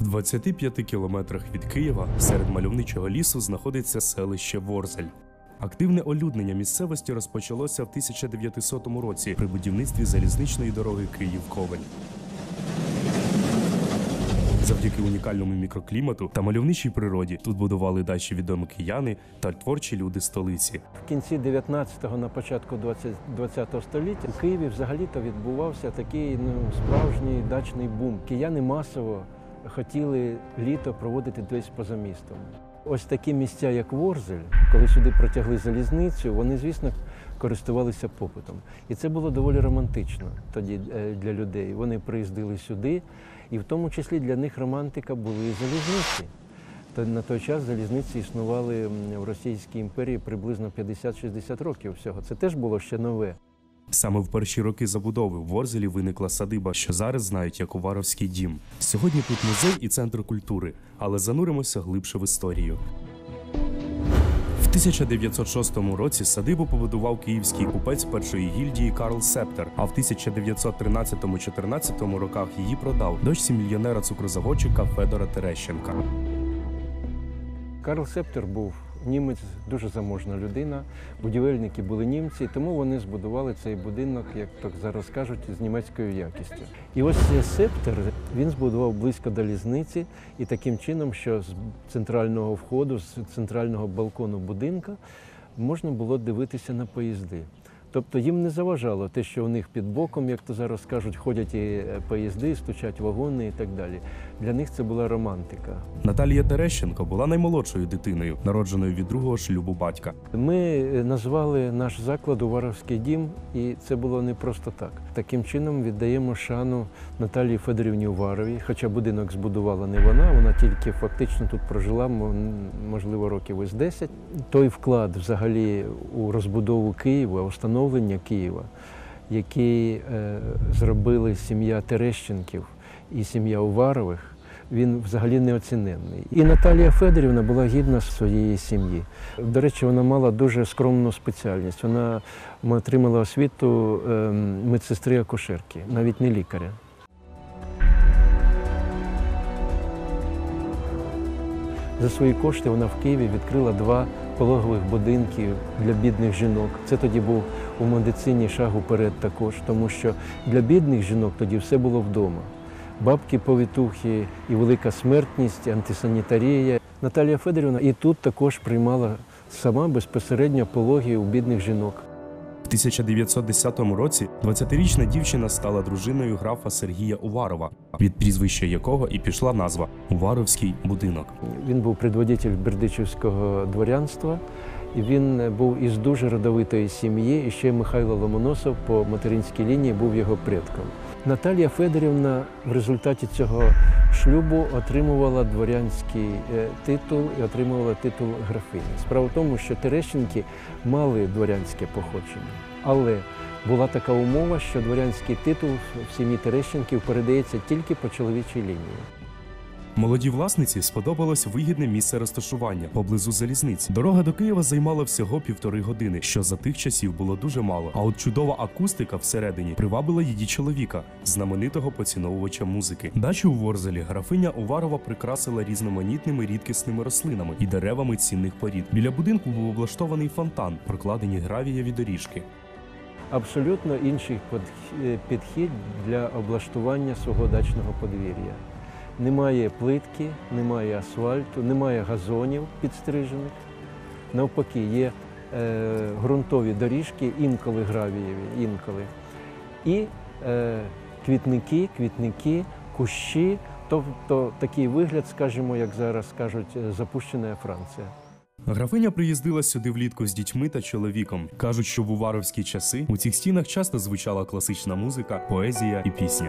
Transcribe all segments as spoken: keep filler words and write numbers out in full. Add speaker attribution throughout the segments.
Speaker 1: В двадцяти п'яти кілометрах від Києва серед мальовничого лісу знаходиться селище Ворзель. Активне олюднення місцевості розпочалося в тисяча дев'ятисотому році при будівництві залізничної дороги Київ-Ковель. Завдяки унікальному мікроклімату та мальовничій природі тут будували дачі відомі кияни та творчі люди столиці.
Speaker 2: В кінці дев'ятнадцятого, на початку двадцятого століття у Києві взагалі-то відбувався такий ну, справжній дачний бум. Кияни масово хотіли літо проводити десь поза містом. Ось такі місця, як Ворзель, коли сюди протягли залізницю, вони, звісно, користувалися попитом. І це було доволі романтично тоді для людей. Вони приїздили сюди, і в тому числі для них романтика були залізниці. На той час залізниці існували в Російській імперії приблизно п'ятдесят-шістдесят років всього. Це теж було ще нове.
Speaker 1: Саме в перші роки забудови в Ворзелі виникла садиба, що зараз знають як Уваровський дім. Сьогодні тут музей і центр культури, але зануримося глибше в історію. В тисяча дев'ятсот шостому році садибу побудував київський купець першої гільдії Карл Септер, а в тисяча дев'ятсот тринадцятому-чотирнадцятому роках її продав дочці мільйонера-цукрозаводчика Федора Терещенка.
Speaker 2: Карл Септер був німець, дуже заможна людина, будівельники були німці, тому вони збудували цей будинок, як так зараз кажуть, з німецькою якістю. І ось цей Септер, він збудував близько до залізниці, і таким чином, що з центрального входу, з центрального балкону будинка можна було дивитися на поїзди. Тобто їм не заважало те, що у них під боком, як то зараз кажуть, ходять і поїзди, стучать вагони і так далі. Для них це була романтика.
Speaker 1: Наталія Терещенко була наймолодшою дитиною, народженою від другого шлюбу батька.
Speaker 2: Ми назвали наш заклад «Уваровський дім», і це було не просто так. Таким чином віддаємо шану Наталії Федорівні Уваровій, хоча будинок збудувала не вона, вона тільки фактично тут прожила, можливо, років із десять. Той вклад взагалі у розбудову Києва, установлення Києва, який е, зробили сім'я Терещенків і сім'я Уварових, він взагалі неоціненний. І Наталія Федорівна була гідна своєї сім'ї. До речі, вона мала дуже скромну спеціальність. Вона отримала освіту е, медсестри-акушерки, навіть не лікаря. За свої кошти вона в Києві відкрила два пологових будинки для бідних жінок. Це тоді був у медицині шаг уперед також, тому що для бідних жінок тоді все було вдома. Бабки-повітухи, і велика смертність, антисанітарія. Наталія Федорівна і тут також приймала сама безпосередньо пологи у бідних жінок.
Speaker 1: В тисяча дев'ятсот десятому році двадцятирічна дівчина стала дружиною графа Сергія Уварова, від прізвища якого і пішла назва «Уваровський будинок».
Speaker 2: Він був предводитель бердичівського дворянства, і він був із дуже родовитої сім'ї, і ще Михайло Ломоносов по материнській лінії був його предком. Наталія Федорівна в результаті цього шлюбу отримувала дворянський титул і отримувала титул графині. Справа в тому, що Терещенки мали дворянське походження, але була така умова, що дворянський титул в сім'ї Терещенків передається тільки по чоловічій лінії.
Speaker 1: Молодій власниці сподобалось вигідне місце розташування поблизу залізниці. Дорога до Києва займала всього півтори години, що за тих часів було дуже мало. А от чудова акустика всередині привабила її чоловіка, знаменитого поціновувача музики. Дачу у Ворзелі графиня Уварова прикрасила різноманітними рідкісними рослинами і деревами цінних порід. Біля будинку був облаштований фонтан, прокладені гравієві доріжки.
Speaker 2: Абсолютно інший підхід для облаштування свого дачного подвір'я. Немає плитки, немає асфальту, немає газонів підстрижених. Навпаки, є е, ґрунтові доріжки, інколи гравієві, інколи. І е, квітники, квітники, кущі, тобто такий вигляд, скажімо, як зараз кажуть, запущена Франція.
Speaker 1: Графиня приїздила сюди влітку з дітьми та чоловіком. Кажуть, що в уваровські часи у цих стінах часто звучала класична музика, поезія і пісня.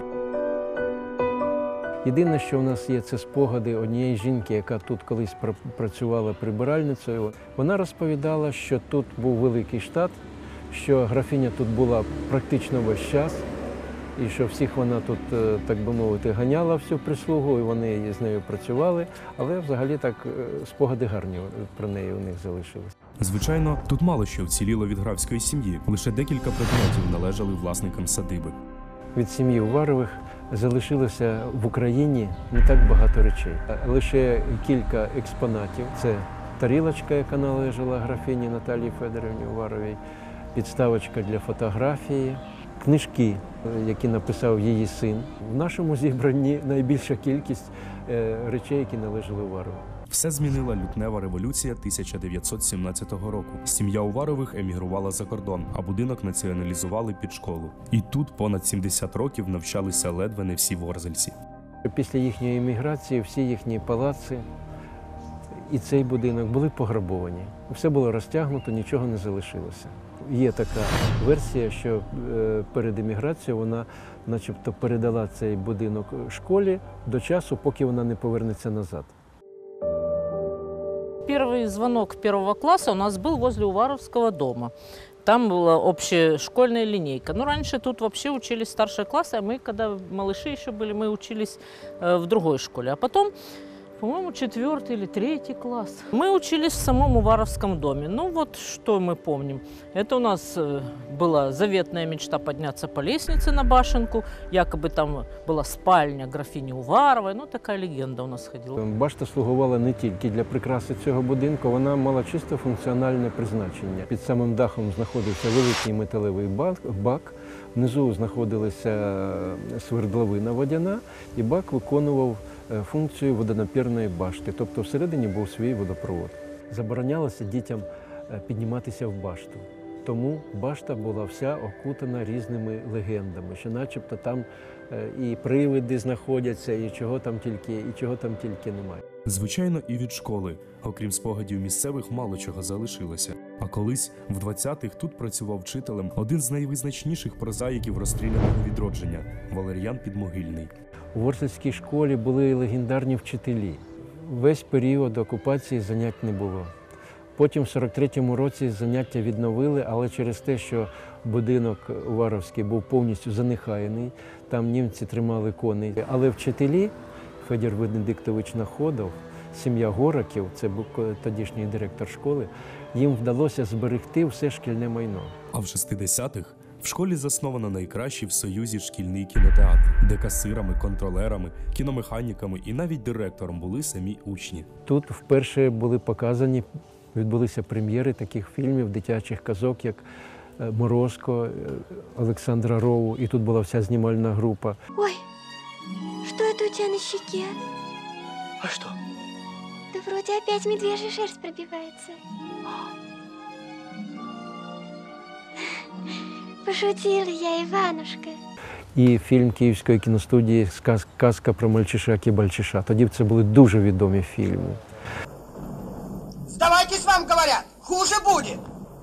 Speaker 2: Єдине, що в нас є, це спогади однієї жінки, яка тут колись працювала прибиральницею. Вона розповідала, що тут був великий штат, що графиня тут була практично весь час, і що всіх вона тут, так би мовити, ганяла всю прислугу, і вони з нею працювали, але взагалі так спогади гарні про неї у них залишились.
Speaker 1: Звичайно, тут мало що вціліло від графської сім'ї, лише декілька предметів належали власникам садиби.
Speaker 2: від сім'ї Уварових залишилося в Україні не так багато речей. Лише кілька експонатів. Це тарілочка, яка належала графіні Наталії Федорівні Уваровій, підставочка для фотографії, книжки, які написав її син. В нашому зібранні найбільша кількість речей, які належали Уварову.
Speaker 1: Все змінила лютнева революція тисяча дев'ятсот сімнадцятого року. Сім'я Уварових емігрувала за кордон, а будинок націоналізували під школу. І тут понад сімдесят років навчалися ледве не всі ворзельці.
Speaker 2: Після їхньої еміграції всі їхні палаци і цей будинок були пограбовані. Все було розтягнуто, нічого не залишилося. Є така версія, що перед еміграцією вона начебто передала цей будинок школі до часу, поки вона не повернеться назад.
Speaker 3: Первый звонок первого класса у нас был возле Уваровского дома. Там была общешкольная линейка. Но раньше тут вообще учились старшие классы, а мы, когда малыши еще были, мы учились в другой школе. А потом, по-моему, четвертый или третий класс. Мы учились в самом Уваровском доме. Ну вот что мы помним. Это у нас была заветная мечта подняться по лестнице на башенку. Якобы там была спальня графини Уваровой. Ну такая легенда у нас ходила.
Speaker 2: Башта слугувала не тільки для прикраси цього будинку, вона мала чисто функціональне призначення. Під самим дахом знаходився великий металевий бак, бак. Внизу знаходилася свердловина водяна, і бак виконував функцію водонапірної башти, тобто всередині був свій водопровод. Заборонялося дітям підніматися в башту, тому башта була вся окутана різними легендами, що начебто там і привиди знаходяться, і чого там тільки, і чого там тільки немає.
Speaker 1: Звичайно, і від школи, окрім спогадів місцевих, мало чого залишилося. А колись, в двадцятих, тут працював вчителем один з найвизначніших прозаїків розстріляного відродження – Валер'ян Підмогильний.
Speaker 2: У Ворзельській школі були легендарні вчителі. Весь період окупації занять не було. Потім в сорок третьому році заняття відновили, але через те, що будинок Уваровський був повністю занехаяний, там німці тримали коней. Але вчителі, Федір Венедиктович Находов, сім'я Гораків, це був тодішній директор школи, їм вдалося зберегти все шкільне майно.
Speaker 1: А в шестидесятих в школі засновано найкращий в Союзі шкільний кінотеатр, де касирами, контролерами, кіномеханіками і навіть директором були самі учні.
Speaker 2: Тут вперше були показані, відбулися прем'єри таких фільмів, дитячих казок, як «Морозко» Олександра Роу, і тут була вся знімальна група.
Speaker 4: Ой, что это у тебя на щеке?
Speaker 5: А что?
Speaker 4: Да вроде опять медвежья шерсть пробивается. Пошутила я, Иванушка.
Speaker 2: І фільм Київської кіностудії «Казка про мальчиша Кібальчиша». Тоді це були дуже відомі фільми.
Speaker 5: Сдавайтесь, вам говорят, хуже будет.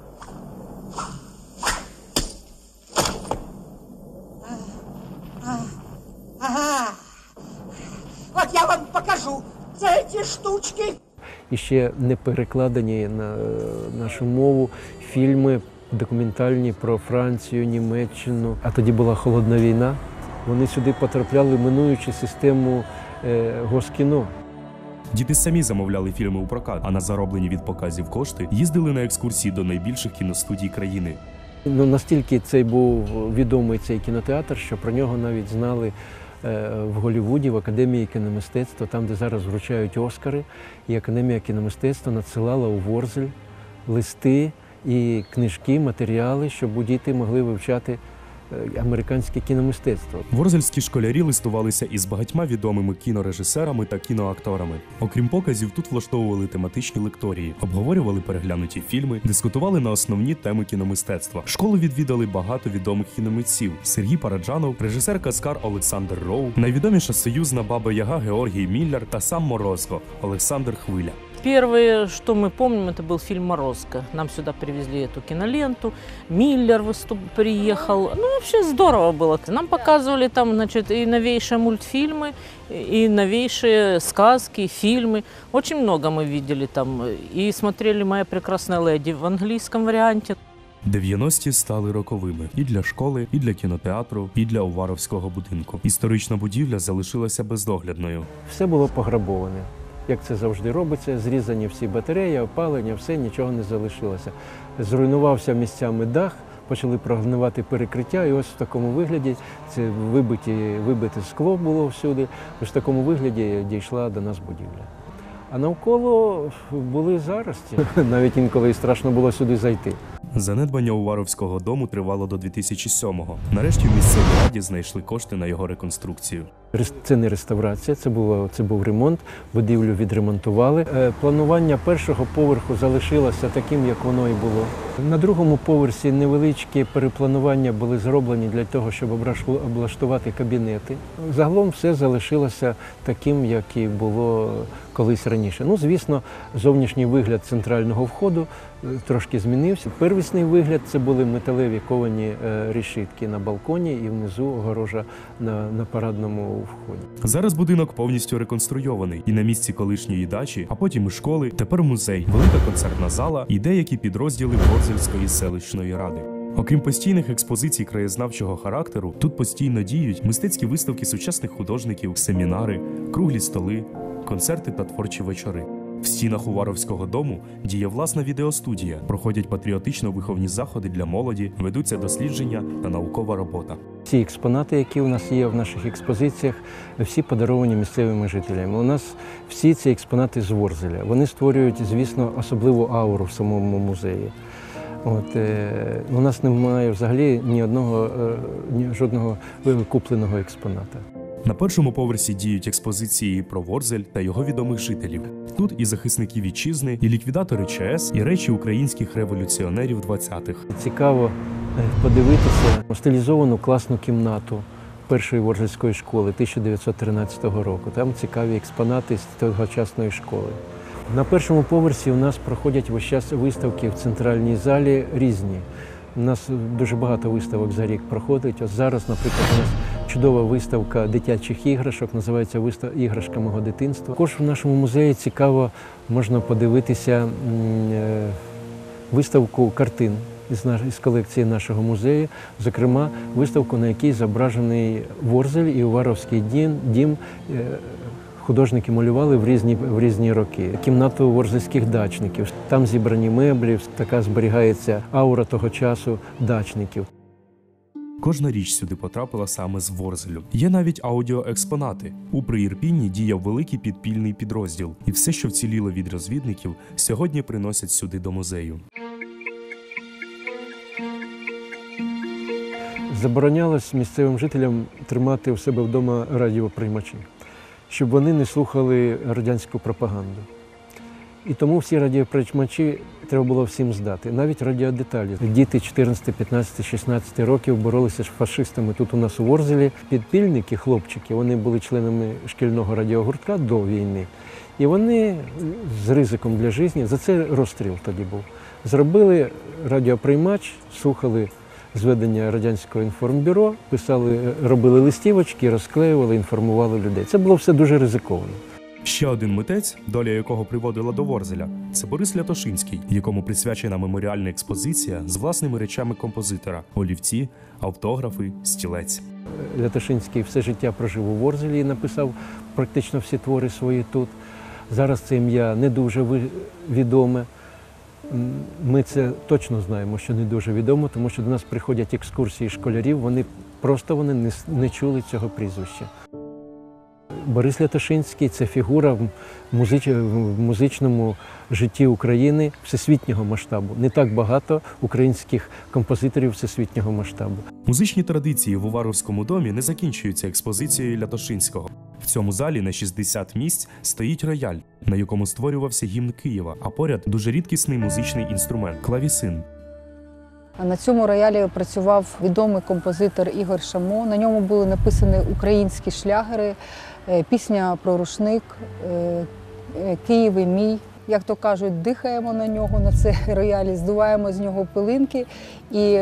Speaker 5: Ага. Вот я вам покажу за эти штучки.
Speaker 2: І ще не перекладені на нашу мову фільми документальні про Францію, Німеччину. А тоді була холодна війна. Вони сюди потрапляли, минуючи систему е, Госкіно.
Speaker 1: Діти самі замовляли фільми у прокат, а на зароблені від показів кошти їздили на екскурсії до найбільших кіностудій країни.
Speaker 2: Ну, настільки цей був відомий цей кінотеатр, що про нього навіть знали е, в Голлівуді, в Академії кіномистецтва, там, де зараз вручають Оскари. І Академія кіномистецтва надсилала у Ворзель листи і книжки, матеріали, щоб діти могли вивчати американське кіномистецтво.
Speaker 1: Ворзельські школярі листувалися із багатьма відомими кінорежисерами та кіноакторами. Окрім показів, тут влаштовували тематичні лекторії, обговорювали переглянуті фільми, дискутували на основні теми кіномистецтва. Школу відвідали багато відомих кіномитців: Сергій Параджанов, режисер-каскар Олександр Роу, найвідоміша союзна баба-яга Георгій Міллер та сам Морозко Олександр Хвиля.
Speaker 3: Первое, что мы помним, это был фильм «Морозко». Нам сюда привезли эту киноленту. Миллер выступ... приехал. Ну, вообще здорово было. Нам показывали там, значит, и новейшие мультфильмы, и новейшие сказки, фильмы. Очень много мы видели там. И смотрели «Моя прекрасная леди» в английском варианте.
Speaker 1: дев'яності стали роковими і для школи, і для кінотеатру, і для Уваровського будинку. Історична будівля залишилася бездоглядною.
Speaker 2: Все було пограбоване. Як це завжди робиться, зрізані всі батареї, опалення, все, нічого не залишилося. Зруйнувався місцями дах, почали прогнивати перекриття, і ось в такому вигляді це вибиті, вибите скло було всюди, ось в такому вигляді дійшла до нас будівля. А навколо були зарості, навіть інколи і страшно було сюди зайти.
Speaker 1: Занедбання Уваровського дому тривало до дві тисячі сьомого. Нарешті в місцевій раді знайшли кошти на його реконструкцію.
Speaker 2: Це не реставрація, це, було, це був ремонт, будівлю відремонтували. Планування першого поверху залишилося таким, як воно і було. На другому поверсі невеличкі перепланування були зроблені для того, щоб облаштувати кабінети. Загалом все залишилося таким, як і було колись раніше. Ну, звісно, зовнішній вигляд центрального входу трошки змінився. Первісний вигляд – це були металеві ковані решітки на балконі і внизу огорожа на, на парадному вході.
Speaker 1: Зараз будинок повністю реконструйований. І на місці колишньої дачі, а потім і школи, тепер музей, велика концертна зала і деякі підрозділи Ворзельської селищної ради. Окрім постійних експозицій краєзнавчого характеру, тут постійно діють мистецькі виставки сучасних художників, семінари, круглі столи, концерти та творчі вечори. В стінах Уваровського дому діє власна відеостудія, проходять патріотично-виховні заходи для молоді, ведуться дослідження та наукова робота.
Speaker 2: Ці експонати, які у нас є в наших експозиціях, всі подаровані місцевими жителями. У нас всі ці експонати з Ворзеля. Вони створюють, звісно, особливу ауру в самому музеї. От, е, у нас немає взагалі ні одного, е, ні жодного купленого експоната.
Speaker 1: На першому поверсі діють експозиції про Ворзель та його відомих жителів. Тут і захисники вітчизни, і ліквідатори ЧАЕС, і речі українських революціонерів двадцятих.
Speaker 2: Цікаво подивитися стилізовану класну кімнату першої Ворзельської школи тисяча дев'ятсот тринадцятого року. Там цікаві експонати з тогочасної школи. На першому поверсі у нас проходять весь час виставки в центральній залі різні. У нас дуже багато виставок за рік проходить. Ось зараз, наприклад, у нас чудова виставка дитячих іграшок, називається «Виставка іграшка мого дитинства». Також в нашому музеї цікаво можна подивитися виставку картин із колекції нашого музею, зокрема, виставку, на якій зображений Ворзель і Уваровський дім, дім художники малювали в різні, в різні роки. Кімнату ворзельських дачників. Там зібрані меблі, така зберігається аура того часу дачників.
Speaker 1: Кожна річ сюди потрапила саме з Ворзелю. Є навіть аудіоекспонати. У Приірпінні діяв великий підпільний підрозділ. І все, що вціліло від розвідників, сьогодні приносять сюди до музею.
Speaker 2: Заборонялось місцевим жителям тримати у себе вдома радіоприймачі, щоб вони не слухали радянську пропаганду. І тому всі радіоприймачі треба було всім здати, навіть радіодеталі. Діти чотирнадцяти, п'ятнадцяти, шістнадцяти років боролися з фашистами тут у нас у Ворзелі. Підпільники, хлопчики, вони були членами шкільного радіогуртка до війни. І вони з ризиком для життя, за це розстріл тоді був, зробили радіоприймач, слухали зведення Радянського інформбюро, писали, робили листівочки, розклеювали, інформували людей. Це було все дуже ризиковано.
Speaker 1: Ще один митець, доля якого приводила до Ворзеля, це Борис Лятошинський, якому присвячена меморіальна експозиція з власними речами композитора – олівці, автографи, стілець.
Speaker 2: Лятошинський все життя прожив у Ворзелі і написав практично всі твори свої тут. Зараз це ім'я не дуже відоме. Ми це точно знаємо, що не дуже відомо, тому що до нас приходять екскурсії школярів, вони просто вони не, не чули цього прізвища. Борис Лятошинський – це фігура в, музич... в музичному житті України всесвітнього масштабу. Не так багато українських композиторів всесвітнього масштабу.
Speaker 1: Музичні традиції в Уваровському домі не закінчуються експозицією Лятошинського. В цьому залі на шістдесят місць стоїть рояль, на якому створювався гімн Києва, а поряд дуже рідкісний музичний інструмент – клавісин.
Speaker 6: На цьому роялі працював відомий композитор Ігор Шамо. На ньому були написані українські шлягери, пісня про рушник, Київ і мій. Як то кажуть, дихаємо на нього, на цей роялі, здуваємо з нього пилинки і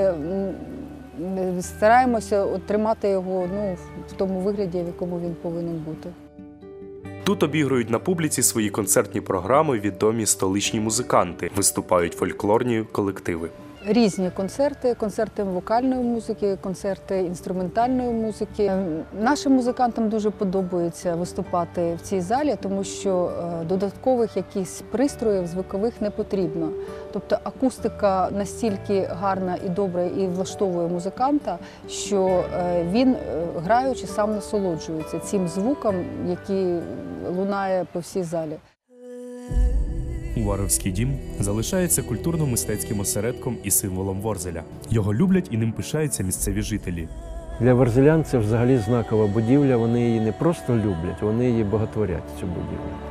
Speaker 6: стараємося тримати його ну, в тому вигляді, в якому він повинен бути.
Speaker 1: Тут обігрують на публіці свої концертні програми відомі столичні музиканти, виступають фольклорні колективи.
Speaker 6: різні концерти, концерти вокальної музики, концерти інструментальної музики. Е, Нашим музикантам дуже подобається виступати в цій залі, тому що е, додаткових якихось пристроїв звукових не потрібно. Тобто акустика настільки гарна і добра і влаштовує музиканта, що е, він, е, граючи, сам насолоджується цим звуком, який лунає по всій залі.
Speaker 1: Уваровський дім залишається культурно-мистецьким осередком і символом Ворзеля. Його люблять і ним пишаються місцеві жителі.
Speaker 2: Для ворзелян це взагалі знакова будівля, вони її не просто люблять, вони її боготворять, цю будівлю.